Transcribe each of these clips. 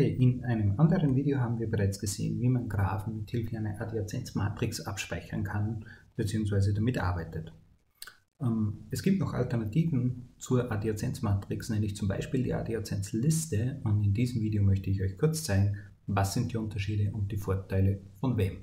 Freunde, in einem anderen Video haben wir bereits gesehen, wie man Graphen mit Hilfe einer Adjazenzmatrix abspeichern kann bzw. damit arbeitet. Es gibt noch Alternativen zur Adjazenzmatrix, nämlich zum Beispiel die Adjazenzliste, und in diesem Video möchte ich euch kurz zeigen, was sind die Unterschiede und die Vorteile von wem.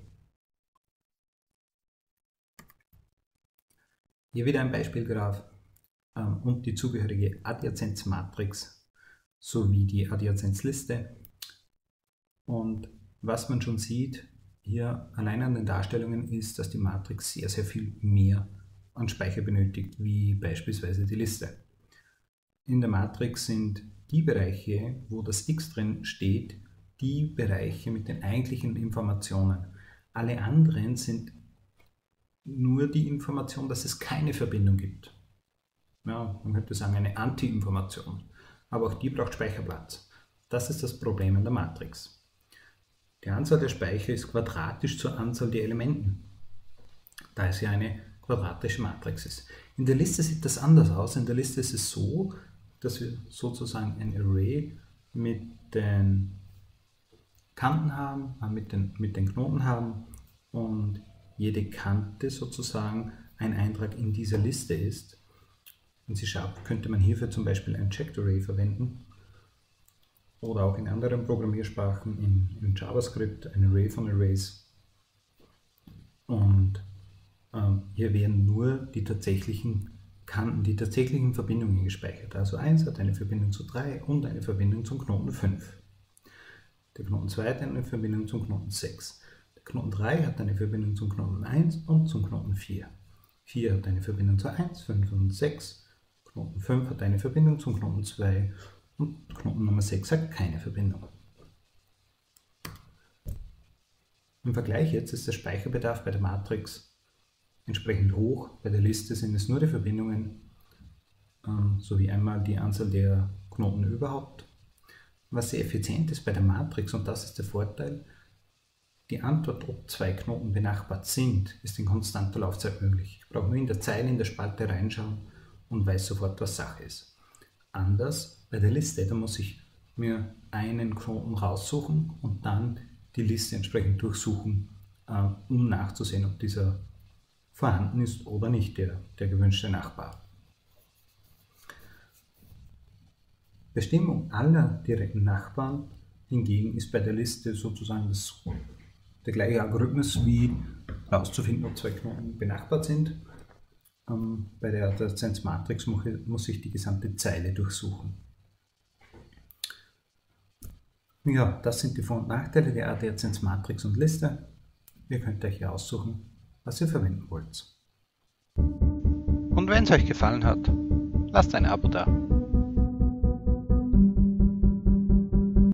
Hier wieder ein Beispielgraph und die zugehörige Adjazenzmatrix sowie die Adjazenzliste. Und was man schon sieht hier allein an den Darstellungen ist, dass die Matrix sehr viel mehr an Speicher benötigt, wie beispielsweise die Liste. In der Matrix sind die Bereiche, wo das X drin steht, die Bereiche mit den eigentlichen Informationen. Alle anderen sind nur die Information, dass es keine Verbindung gibt. Ja, man könnte sagen eine Anti-Information, aber auch die braucht Speicherplatz. Das ist das Problem an der Matrix. Die Anzahl der Speicher ist quadratisch zur Anzahl der Elementen, da es ja eine quadratische Matrix ist. In der Liste sieht das anders aus. In der Liste ist es so, dass wir sozusagen ein Array mit den Kanten haben, mit den Knoten haben und jede Kante sozusagen ein Eintrag in dieser Liste ist. In C# könnte man hierfür zum Beispiel ein Checked Array verwenden oder auch in anderen Programmiersprachen, in JavaScript ein Array von Arrays. Und hier werden nur die tatsächlichen Kanten, die tatsächlichen Verbindungen gespeichert. Also 1 hat eine Verbindung zu 3 und eine Verbindung zum Knoten 5. Der Knoten 2 hat eine Verbindung zum Knoten 6. Der Knoten 3 hat eine Verbindung zum Knoten 1 und zum Knoten 4. 4 hat eine Verbindung zu 1, 5 und 6. Knoten 5 hat eine Verbindung zum Knoten 2 und Knoten Nummer 6 hat keine Verbindung. Im Vergleich jetzt ist der Speicherbedarf bei der Matrix entsprechend hoch. Bei der Liste sind es nur die Verbindungen sowie einmal die Anzahl der Knoten überhaupt. Was sehr effizient ist bei der Matrix, und das ist der Vorteil, die Antwort, ob zwei Knoten benachbart sind, ist in konstanter Laufzeit möglich. Ich brauche nur in der Zeile in der Spalte reinschauen und weiß sofort, was Sache ist. Anders bei der Liste, da muss ich mir einen Knoten raussuchen und dann die Liste entsprechend durchsuchen, um nachzusehen, ob dieser vorhanden ist oder nicht, der gewünschte Nachbar. Bestimmung aller direkten Nachbarn hingegen ist bei der Liste sozusagen der gleiche Algorithmus wie herauszufinden, ob zwei Knoten benachbart sind. Bei der Adjazenzmatrix muss ich die gesamte Zeile durchsuchen. Ja, das sind die Vor- und Nachteile der Adjazenzmatrix und Liste. Ihr könnt euch hier aussuchen, was ihr verwenden wollt. Und wenn es euch gefallen hat, lasst ein Abo da.